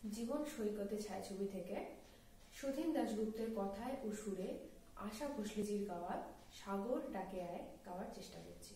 জীবন সৈকতে ছায়াছবি থেকে সুধীন দাশগুপ্তের কথায় ও সুরে আশা ভোসলেজির গাওয়া সাগর ডাকে আয় গাওয়ার চেষ্টা করছি।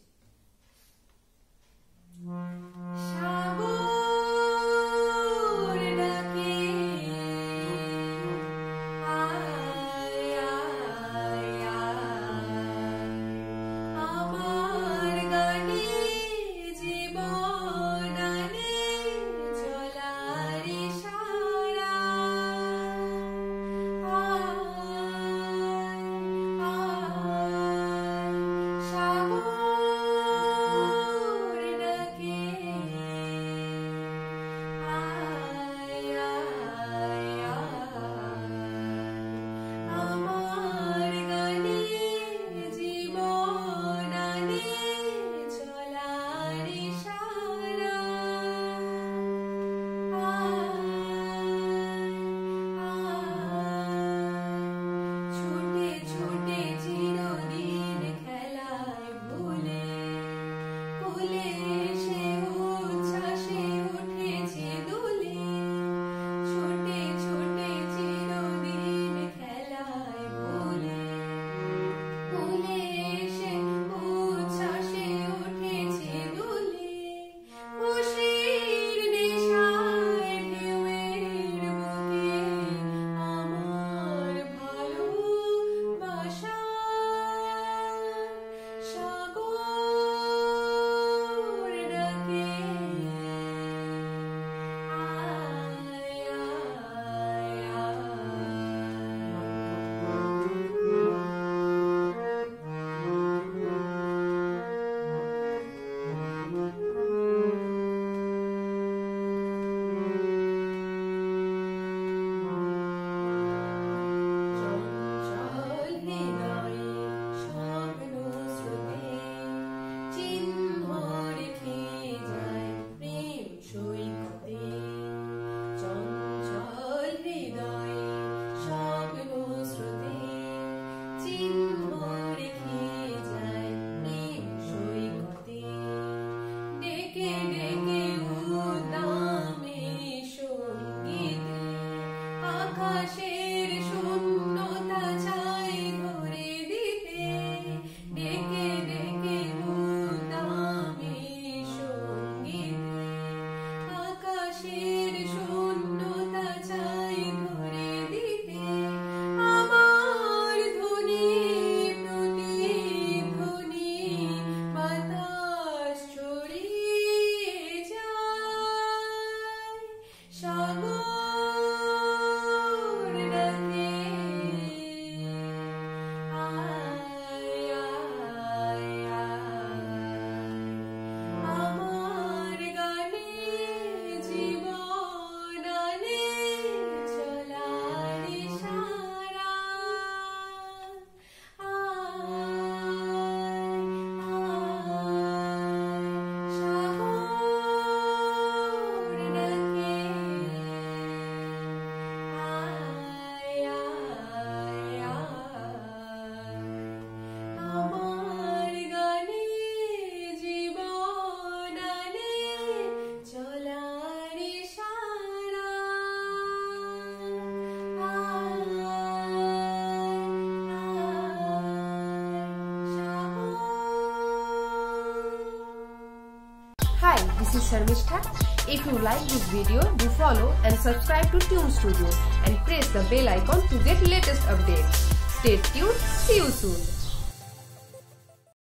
Hi, this is Sharmishta. If you like this video, do follow and subscribe to Tune Studio and press the bell icon to get latest updates. Stay tuned. See you soon.